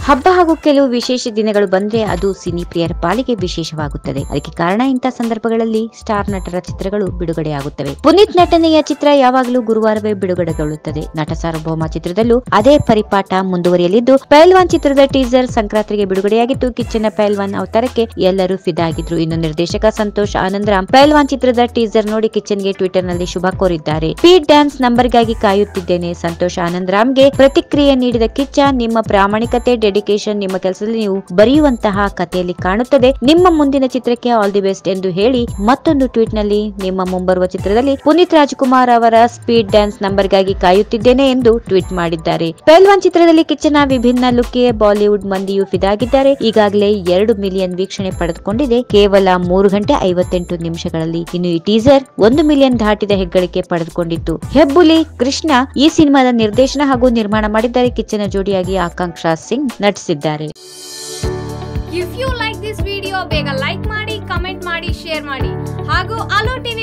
ಹಬ್ಬ ಹಾಗೂ ಕೆಲವು ವಿಶೇಷ ದಿನಗಳು ಬಂದ್ರೆ ಅದು ಸಿನಿ ಪ್ರಿಯರ ಪಾಲಿಗೆ ವಿಶೇಷವಾಗುತ್ತದೆ. ಅದಕ್ಕೆ ಕಾರಣ ಇಂಥ ಸಂದರ್ಭಗಳಲ್ಲಿ ಸ್ಟಾರ್ ನಟರ ಚಿತ್ರಗಳು ಬಿಡುಗಡೆಯಾಗುತ್ತವೆ. ಪುನೀತ್ ನಟನೆಯ ಚಿತ್ರ ಯಾವಾಗಲೂ ಗುರುವಾರವೇ ಬಿಡುಗಡೆಗೊಳ್ಳುತ್ತದೆ. ನಟ ಸಾರ್ವಭೌಮ ಚಿತ್ರದಲ್ಲೂ ಅದೇ ಪರಿಪಾಠ ಮುಂದುವರಿಯಲಿದ್ದು, ಪೈಲ್ವಾನ್ ಚಿತ್ರದ ಟೀಸರ್ ಸಂಕ್ರಾಂತಿಗೆ ಬಿಡುಗಡೆಯಾಗಿತ್ತು. ಕಿಚ್ಚನ ಪೈಲ್ವಾನ್ ಅವತಾರಕ್ಕೆ ಎಲ್ಲರೂ ಫಿದಾಗಿದ್ರು. ಇನ್ನು ನಿರ್ದೇಶಕ ಸಂತೋಷ್ ಆನಂದರಾಮ್ ಪೈಲ್ವಾನ್ ಚಿತ್ರದ ಟೀಸರ್ ನೋಡಿ ಕಿಚ್ಚನ್ಗೆ ಟ್ವಿಟರ್ ನಲ್ಲಿ ಶುಭ ಕೋರಿದ್ದಾರೆ. ಸ್ಪೀಡ್ ಡ್ಯಾನ್ಸ್ ನಂಬರ್ಗಾಗಿ ಕಾಯುತ್ತಿದ್ದೇನೆ. ಸಂತೋಷ್ ಆನಂದರಾಮ್ಗೆ ಪ್ರತಿಕ್ರಿಯೆ ನೀಡಿದ ಕಿಚ್ಚ, ನಿಮ್ಮ ಪ್ರಾಮಾಣಿಕತೆ, ಡೆಡಿಕೇಶನ್ ನಿಮ್ಮ ಕೆಲಸದಲ್ಲಿ ನೀವು ಬರೆಯುವಂತಹ ಕಥೆಯಲ್ಲಿ ಕಾಣುತ್ತದೆ. ನಿಮ್ಮ ಮುಂದಿನ ಚಿತ್ರಕ್ಕೆ ಆಲ್ ದಿ ಬೆಸ್ಟ್ ಎಂದು ಹೇಳಿ ಮತ್ತೊಂದು ಟ್ವೀಟ್ ನಲ್ಲಿ ನಿಮ್ಮ ಮುಂಬರುವ ಚಿತ್ರದಲ್ಲಿ ಪುನೀತ್ ರಾಜ್ಕುಮಾರ್ ಅವರ ಸ್ಪೀಡ್ ಡ್ಯಾನ್ಸ್ ನಂಬರ್ಗಾಗಿ ಕಾಯುತ್ತಿದ್ದೇನೆ ಎಂದು ಟ್ವೀಟ್ ಮಾಡಿದ್ದಾರೆ. ಪೈಲ್ವಾನ್ ಚಿತ್ರದಲ್ಲಿ ಕಿಚ್ಚನ ವಿಭಿನ್ನ ಲುಕ್ಗೆ ಬಾಲಿವುಡ್ ಮಂದಿಯು ಫಿದಾಗಿದ್ದಾರೆ. ಈಗಾಗಲೇ 2 ಮಿಲಿಯನ್ ವೀಕ್ಷಣೆ ಪಡೆದುಕೊಂಡಿದೆ ಕೇವಲ 3 ಗಂಟೆ 58 ನಿಮಿಷಗಳಲ್ಲಿ. ಇನ್ನು ಈ ಟೀಸರ್ 1 ಮಿಲಿಯನ್ ದಾಟಿದ ಹೆಗ್ಗಳಿಕೆ ಪಡೆದುಕೊಂಡಿತ್ತು. ಹೆಬ್ಬುಲಿ ಕೃಷ್ಣ ಈ ಸಿನಿಮಾದ ನಿರ್ದೇಶನ ಹಾಗೂ ನಿರ್ಮಾಣ ಮಾಡಿದ್ದಾರೆ. ಕಿಚ್ಚನ ಜೋಡಿಯಾಗಿ ಆಕಾಂಕ್ಷಾ ಸಿಂಗ್ ನಟಿಸಿದ್ದಾರೆ. If you like this video ಬೇಗ ಲೈಕ್ ಮಾಡಿ, ಕಮೆಂಟ್ ಮಾಡಿ, ಶೇರ್ ಮಾಡಿ ಹಾಗೂ ಅಲೋ ಟಿವಿ